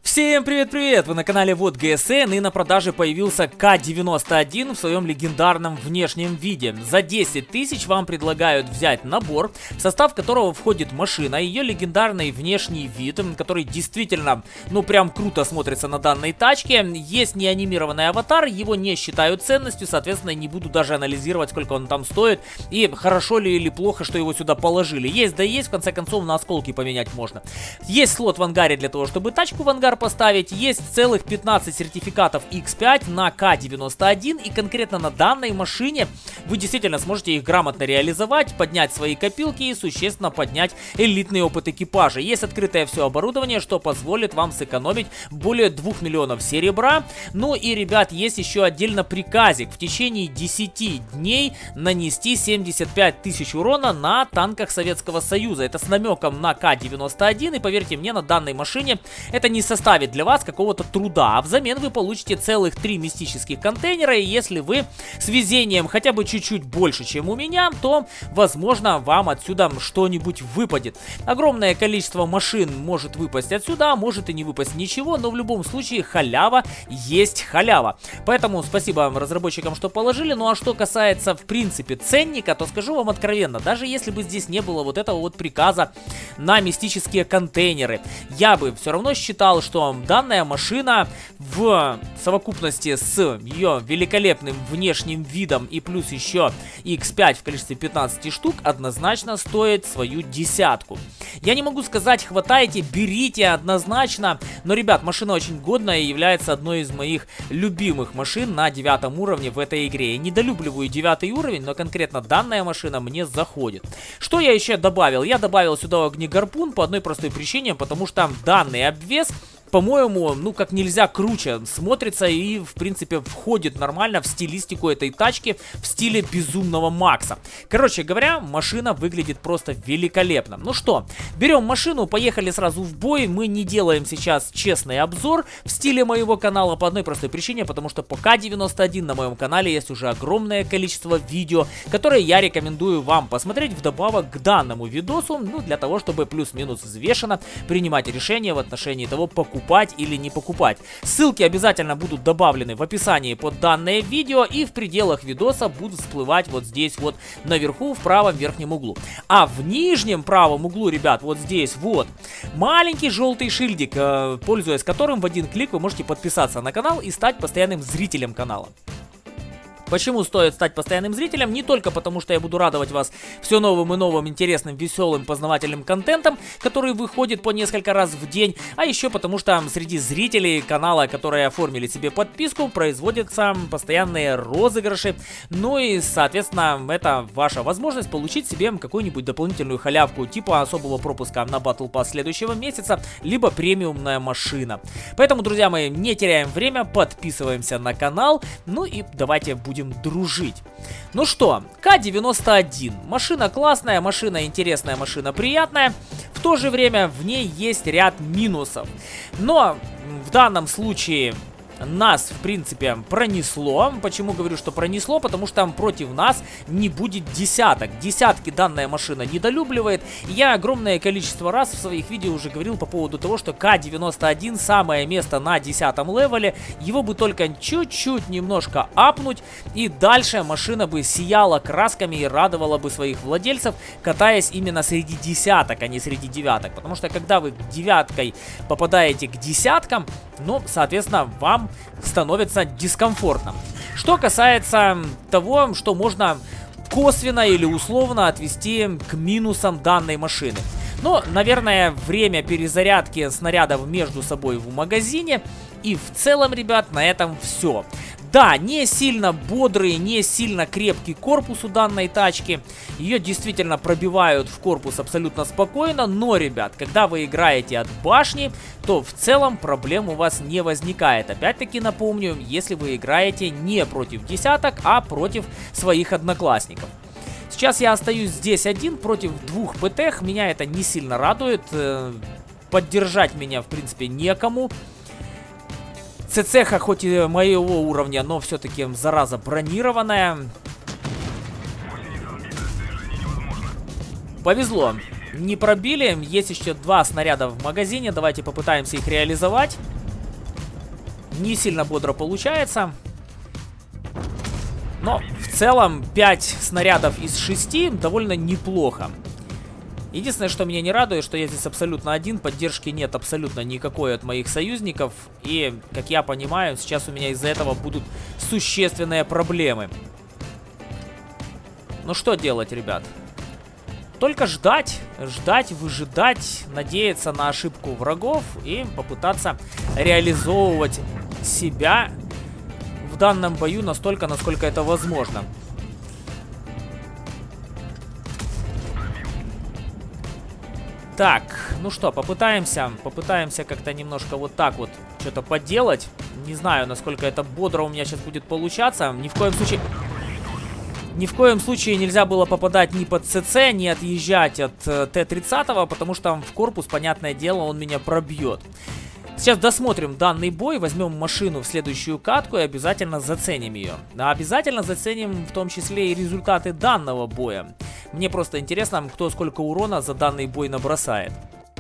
Всем привет-привет! Вы на канале Вот ГСН, и на продаже появился К91 в своем легендарном внешнем виде. За 10 тысяч вам предлагают взять набор, в состав которого входит машина, ее легендарный внешний вид, который действительно, прям круто смотрится на данной тачке. Есть неанимированный аватар, его не считаю ценностью, соответственно, не буду даже анализировать, сколько он там стоит, и хорошо ли или плохо, что его сюда положили. Есть, да есть, в конце концов, на осколки поменять можно. Есть слот в ангаре для того, чтобы тачку в ангар поставить, есть целых 15 сертификатов X5 на К91, и конкретно на данной машине вы действительно сможете их грамотно реализовать, поднять свои копилки и существенно поднять элитный опыт экипажа. Есть открытое все оборудование, что позволит вам сэкономить более 2 миллионов серебра. Ну и, ребят, есть еще отдельно приказик: в течение 10 дней нанести 75 тысяч урона на танках Советского Союза. Это с намеком на К91, и поверьте мне, на данной машине это не составит для вас какого-то труда, а взамен вы получите целых 3 мистических контейнера, и если вы с везением хотя бы чуть-чуть больше, чем у меня, то, возможно, вам отсюда что-нибудь выпадет. Огромное количество машин может выпасть отсюда, может и не выпасть ничего, но в любом случае халява есть халява. Поэтому спасибо разработчикам, что положили. Ну а что касается, в принципе, ценника, то скажу вам откровенно, даже если бы здесь не было вот этого вот приказа на мистические контейнеры, я бы все равно считал, что данная машина в совокупности с ее великолепным внешним видом и плюс еще X5 в количестве 15 штук однозначно стоит свою десятку. Я не могу сказать, хватаете, берите однозначно, но, ребят, машина очень годная и является одной из моих любимых машин на 9 уровне в этой игре. Я недолюбливаю 9 уровень, но конкретно данная машина мне заходит. Что я еще добавил? Я добавил сюда огнегарпун по одной простой причине, потому что данный обвес, по-моему, как нельзя круче смотрится и, в принципе, входит нормально в стилистику этой тачки в стиле Безумного Макса. Короче говоря, машина выглядит просто великолепно. Ну что, берем машину, поехали сразу в бой. Мы не делаем сейчас честный обзор в стиле моего канала по одной простой причине, потому что по К91 на моем канале есть уже огромное количество видео, которые я рекомендую вам посмотреть вдобавок к данному видосу, для того, чтобы плюс-минус взвешенно принимать решение в отношении того, покупать или не покупать. Ссылки обязательно будут добавлены в описании под данное видео, и в пределах видоса будут всплывать вот здесь вот наверху в правом верхнем углу. А в нижнем правом углу, ребят, вот здесь вот маленький желтый шильдик, пользуясь которым в один клик вы можете подписаться на канал и стать постоянным зрителем канала. Почему стоит стать постоянным зрителем? Не только потому, что я буду радовать вас все новым и новым, интересным, веселым, познавательным контентом, который выходит по несколько раз в день, а еще потому, что среди зрителей канала, которые оформили себе подписку, производятся постоянные розыгрыши. Ну и, соответственно, это ваша возможность получить себе какую-нибудь дополнительную халявку, типа особого пропуска на Battle Pass следующего месяца, либо премиумная машина. Поэтому, друзья мои, не теряем время, подписываемся на канал, ну и давайте будем дружить. Ну что, К91. Машина классная, машина интересная, машина приятная. В то же время в ней есть ряд минусов. Но в данном случае нас, в принципе, пронесло. Почему говорю, что пронесло? Потому что против нас не будет десяток. Десятки данная машина недолюбливает. Я огромное количество раз в своих видео уже говорил по поводу того, что К91 самое место на 10-м левеле. Его бы только чуть-чуть немножко апнуть, и дальше машина бы сияла красками и радовала бы своих владельцев, катаясь именно среди десяток, а не среди девяток. Потому что когда вы девяткой попадаете к десяткам, соответственно, вам становится дискомфортно. Что касается того, что можно косвенно или условно отвести к минусам данной машины. Наверное, время перезарядки снарядов между собой в магазине. И в целом, ребят, на этом все. Да, не сильно бодрый, не сильно крепкий корпус у данной тачки. Ее действительно пробивают в корпус абсолютно спокойно. Но, ребят, когда вы играете от башни, то в целом проблем у вас не возникает. Опять-таки напомню, если вы играете не против десяток, а против своих одноклассников. Сейчас я остаюсь здесь один против 2 ПТ. Меня это не сильно радует. Поддержать меня, в принципе, некому. ЦЦХ хоть и моего уровня, но все-таки зараза бронированная. Повезло. Не пробили. Есть еще 2 снаряда в магазине. Давайте попытаемся их реализовать. не сильно бодро получается. Но в целом 5 снарядов из 6 довольно неплохо. Единственное, что меня не радует, что я здесь абсолютно один, поддержки нет абсолютно никакой от моих союзников. И, как я понимаю, сейчас у меня из-за этого будут существенные проблемы. Ну что делать, ребят? Только ждать, выжидать, надеяться на ошибку врагов и попытаться реализовывать себя в данном бою настолько, насколько это возможно. Так, ну что, попытаемся как-то немножко вот так вот что-то поделать. Не знаю, насколько это бодро у меня сейчас будет получаться. Ни в коем случае нельзя было попадать ни под ЦЦ, ни отъезжать от Т-30, потому что в корпус, понятное дело, он меня пробьет. Сейчас досмотрим данный бой, возьмем машину в следующую катку и обязательно заценим ее. А обязательно заценим в том числе и результаты данного боя. Мне просто интересно, кто сколько урона за данный бой набросает.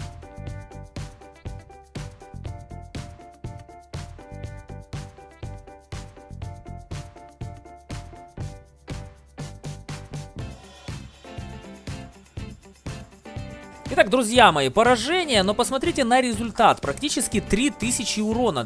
Итак, друзья мои, поражение, но посмотрите на результат. Практически 3000 урона,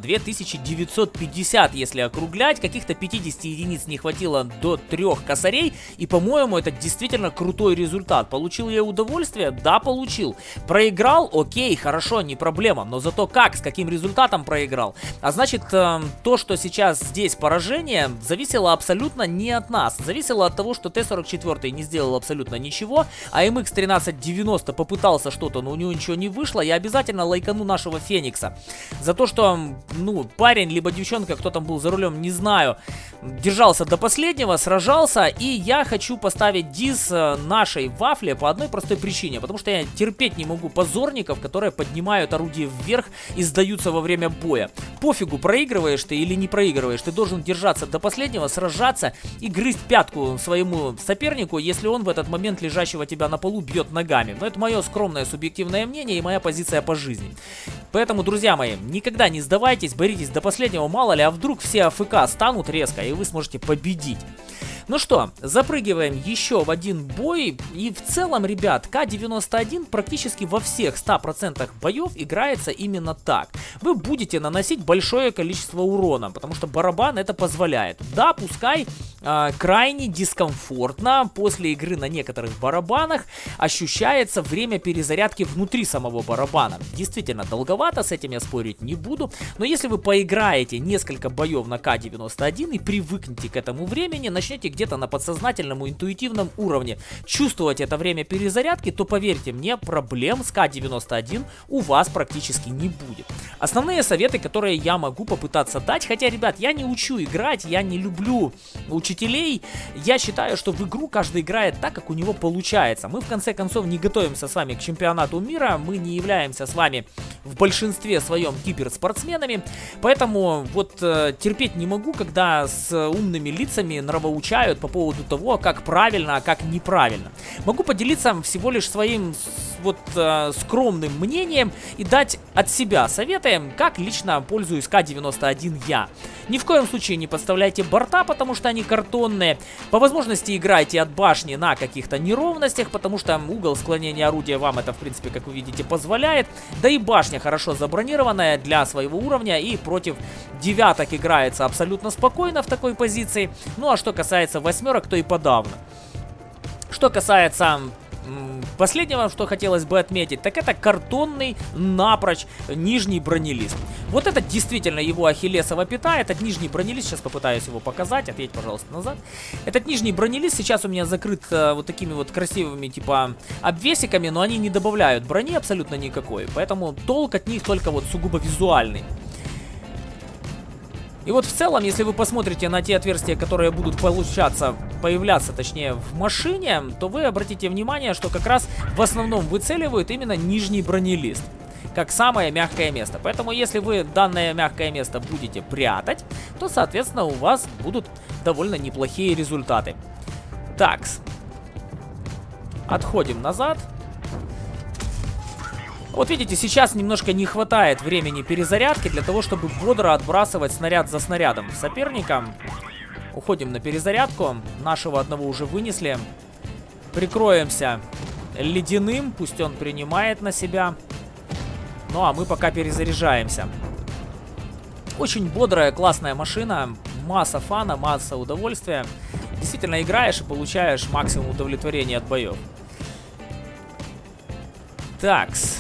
2950, если округлять. Каких-то 50 единиц не хватило до 3 косарей. И, по-моему, это действительно крутой результат. Получил я удовольствие? Да, получил. Проиграл? Окей, хорошо, не проблема. Но зато как, с каким результатом проиграл? А значит, то, что сейчас здесь поражение, зависело абсолютно не от нас. Зависело от того, что Т-44 не сделал абсолютно ничего, а МХ-1390 попытался что-то, но у него ничего не вышло. Я обязательно лайкану нашего Феникса за то, что, ну, парень, либо девчонка, кто там был за рулем, не знаю, держался до последнего, сражался. И я хочу поставить диз нашей Вафле по одной простой причине, потому что я терпеть не могу позорников, которые поднимают орудие вверх и сдаются во время боя. Пофигу, проигрываешь ты или не проигрываешь, ты должен держаться до последнего, сражаться и грызть пятку своему сопернику, если он в этот момент лежащего тебя на полу бьет ногами. Но это мое скромное субъективное мнение и моя позиция по жизни. Поэтому, друзья мои, никогда не сдавайтесь, боритесь до последнего, мало ли, а вдруг все АФК станут резко, и вы сможете победить. Ну что, запрыгиваем еще в один бой. И в целом, ребят, К-91 практически во всех 100% боев играется именно так. Вы будете наносить большое количество урона, потому что барабан это позволяет. Да, пускай крайне дискомфортно после игры на некоторых барабанах ощущается время перезарядки внутри самого барабана. Действительно, долговато, с этим я спорить не буду. Но если вы поиграете несколько боев на К-91 и привыкнете к этому времени, начнете где-то на подсознательном, интуитивном уровне чувствовать это время перезарядки, то поверьте мне, проблем с К-91 у вас практически не будет. Основные советы, которые я могу попытаться дать, хотя, ребят, я не учу играть, я не люблю учителей, я считаю, что в игру каждый играет так, как у него получается. Мы, в конце концов, не готовимся с вами к чемпионату мира, мы не являемся с вами в большинстве своем киберспортсменами, поэтому вот терпеть не могу, когда с умными лицами нравоучают по поводу того, как правильно, а как неправильно. Могу поделиться всего лишь своим вот скромным мнением и дать от себя советы, как лично пользуюсь К-91 я. Ни в коем случае не подставляйте борта, потому что они картонные. По возможности играйте от башни на каких-то неровностях, потому что угол склонения орудия вам это, в принципе, как вы видите, позволяет. Да и башня хорошо забронированная для своего уровня и против девяток играется абсолютно спокойно в такой позиции. Ну а что касается восьмерок, то и подавно. Что касается последнего, что хотелось бы отметить, так это картонный напрочь нижний бронелист. Вот это действительно его ахиллесова пята, этот нижний бронелист, сейчас попытаюсь его показать, отъедь, пожалуйста, назад. Этот нижний бронелист сейчас у меня закрыт вот такими вот красивыми типа обвесиками, но они не добавляют брони абсолютно никакой, поэтому толк от них только вот сугубо визуальный. И вот в целом, если вы посмотрите на те отверстия, которые будут появляться, точнее, в машине, то вы обратите внимание, что как раз в основном выцеливают именно нижний бронелист, как самое мягкое место. Поэтому, если вы данное мягкое место будете прятать, то, соответственно, у вас будут довольно неплохие результаты. Так, отходим назад. Вот видите, сейчас немножко не хватает времени перезарядки для того, чтобы бодро отбрасывать снаряд за снарядом соперника. Уходим на перезарядку. Нашего одного уже вынесли. Прикроемся ледяным, пусть он принимает на себя. Ну а мы пока перезаряжаемся. Очень бодрая, классная машина. Масса фана, масса удовольствия. Действительно играешь и получаешь максимум удовлетворения от боев. Такс.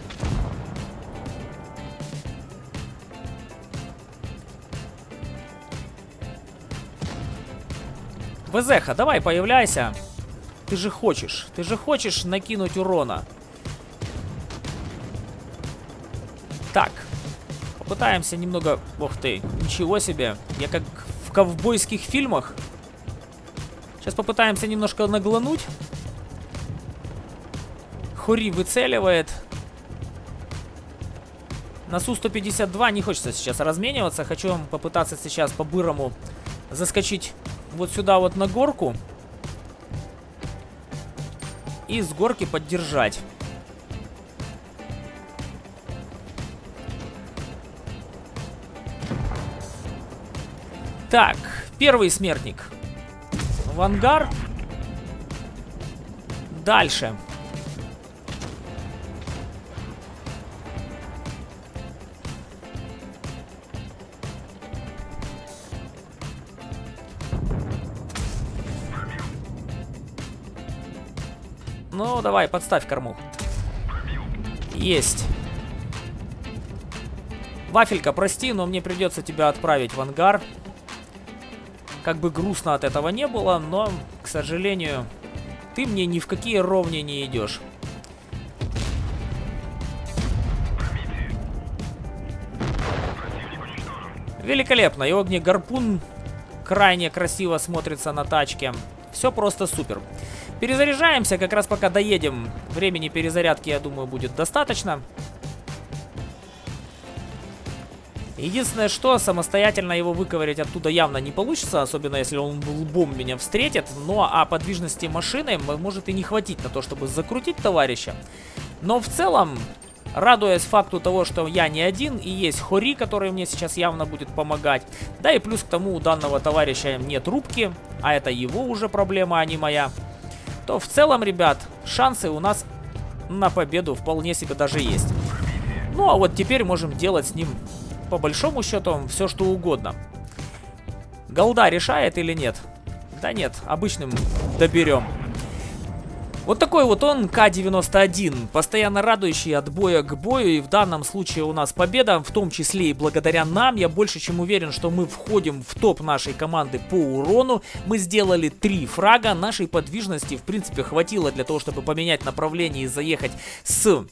ВЗХа, давай появляйся. Ты же хочешь накинуть урона. Так. Попытаемся немного... Ох ты, ничего себе. Я как в ковбойских фильмах. Сейчас попытаемся немножко наглануть. Хори выцеливает. На Су-152 не хочется сейчас размениваться. Хочу попытаться сейчас по-бырому заскочить вот сюда вот на горку. И с горки поддержать. Так, первый смертник в ангар. Дальше. Ну, давай, подставь корму. Есть. Вафелька, прости, но мне придется тебя отправить в ангар. Как бы грустно от этого не было, но, к сожалению, ты мне ни в какие ровни не идешь. Великолепно. И огнегарпун крайне красиво смотрится на тачке. Все просто супер. Перезаряжаемся, как раз пока доедем. Времени перезарядки, я думаю, будет достаточно. Единственное, что самостоятельно его выковырять оттуда явно не получится, особенно если он лбом меня встретит. Ну а подвижности машины может и не хватить на то, чтобы закрутить товарища. Но в целом, радуясь факту того, что я не один и есть Хори, который мне сейчас явно будет помогать. Да и плюс к тому, у данного товарища нет рубки, а это его уже проблема, а не моя. То в целом, ребят, шансы у нас на победу вполне себе даже есть. Ну а вот теперь можем делать с ним, по большому счету, все что угодно. Голда решает или нет? Да нет, обычным доберем. Вот такой вот он, К-91, постоянно радующий от боя к бою, и в данном случае у нас победа, в том числе и благодаря нам. Я больше чем уверен, что мы входим в топ нашей команды по урону. Мы сделали 3 фрага, нашей подвижности в принципе хватило для того, чтобы поменять направление и заехать с...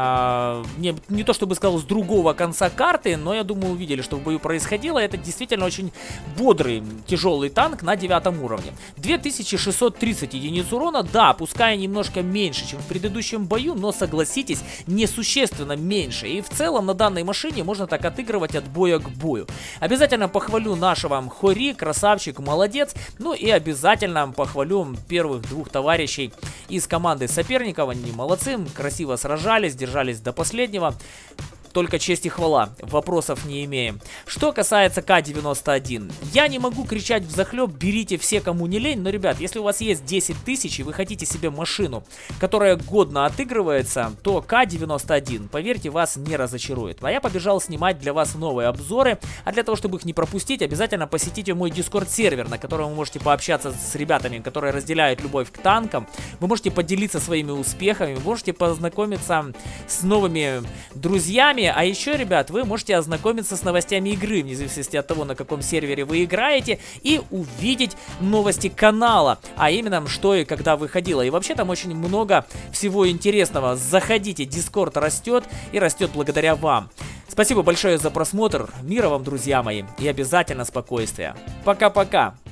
не то чтобы сказал с другого конца карты, но я думаю увидели, что в бою происходило. Это действительно очень бодрый, тяжелый танк на 9 уровне. 2630 единиц урона, да, пускай немножко меньше, чем в предыдущем бою, но согласитесь, несущественно меньше. И в целом на данной машине можно так отыгрывать от боя к бою. Обязательно похвалю нашего Хори, красавчик, молодец. Ну и обязательно похвалю первых 2 товарищей из команды соперников. Они молодцы, красиво сражались, держались до последнего. Только честь и хвала, вопросов не имеем. Что касается К-91, я не могу кричать взахлеб, берите все, кому не лень, но, ребят, если у вас есть 10 тысяч и вы хотите себе машину, которая годно отыгрывается, то К-91, поверьте, вас не разочарует. А я побежал снимать для вас новые обзоры, а для того, чтобы их не пропустить, обязательно посетите мой Discord-сервер, на котором вы можете пообщаться с ребятами, которые разделяют любовь к танкам, вы можете поделиться своими успехами, вы можете познакомиться с новыми друзьями. А еще, ребят, вы можете ознакомиться с новостями игры, вне зависимости от того, на каком сервере вы играете, и увидеть новости канала, а именно, что и когда выходило. И вообще там очень много всего интересного. Заходите, Discord растет, и растет благодаря вам. Спасибо большое за просмотр, мира вам, друзья мои, и обязательно спокойствия. Пока-пока!